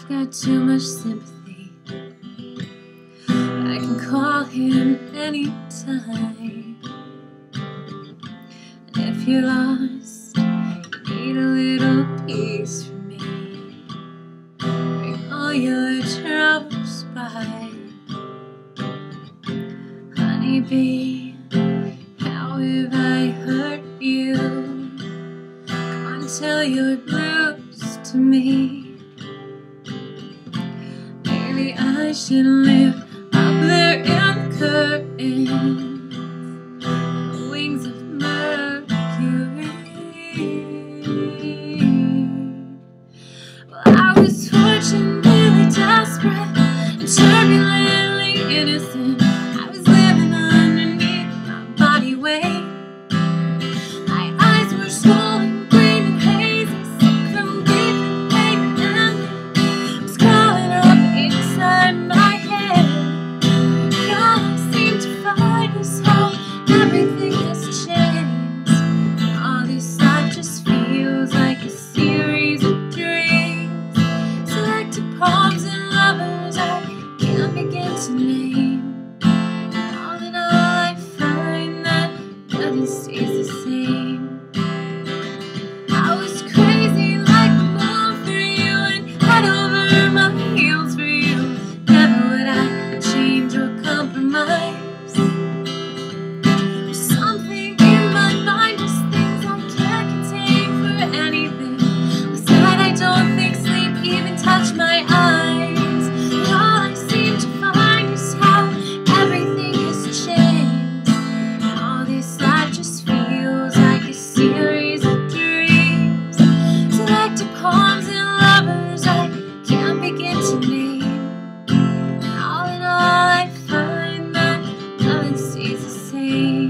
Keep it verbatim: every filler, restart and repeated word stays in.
got too much sympathy. I can call him anytime. And if you're lost, you need a little peace from me. Bring all your troubles by. Honeybee, how have I hurt you? Come on, tell your blues to me. Maybe I should live up there in the curtains, the wings of Mercury. Well, I was fortunately desperate and turbulently innocent. I was living underneath my body weight. My eyes were swollen, green and hazy, sick from grief and pain, and it was crawling up inside my head. God, I seem to find this home. Everything has changed. All this life just feels like a series of dreams. Selected poems and lovers I can't begin to name. All in all, I find that nothing stays the same. I was crazy like a moon for you and head over my heels for you. Never would I change or compromise. There's something in my mind, just things I can't contain for anything. Besides, I don't think sleep even touched my eyes. And all I seem to find is how everything has changed. And all this life just feels like a series of dreams. Selected poems and lovers I can't begin to name. And all in all, I find that nothing stays the same.